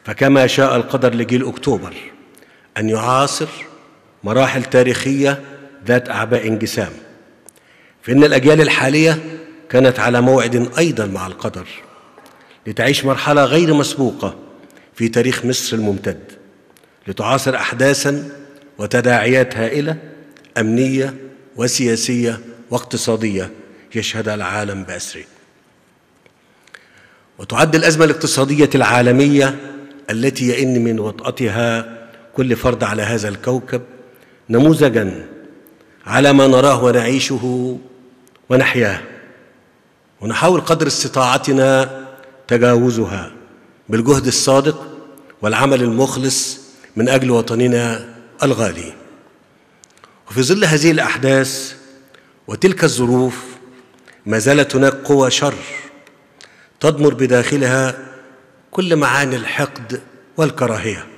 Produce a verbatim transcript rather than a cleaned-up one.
فكما شاء القدر لجيل أكتوبر أن يعاصر مراحل تاريخية ذات أعباء انقسام، فإن الأجيال الحالية كانت على موعد أيضاً مع القدر لتعيش مرحلة غير مسبوقة في تاريخ مصر الممتد، لتعاصر أحداثاً وتداعيات هائلة أمنية وسياسية واقتصادية يشهدها العالم بأسره. وتعد الأزمة الاقتصادية العالمية التي يئن من وطأتها كل فرد على هذا الكوكب نموذجاً على ما نراه ونعيشه ونحياه، ونحاول قدر استطاعتنا تجاوزها بالجهد الصادق والعمل المخلص من أجل وطننا الغالي. وفي ظل هذه الأحداث وتلك الظروف ما زالت هناك قوى شر تضمر بداخلها كل معاني الحقد والكراهية،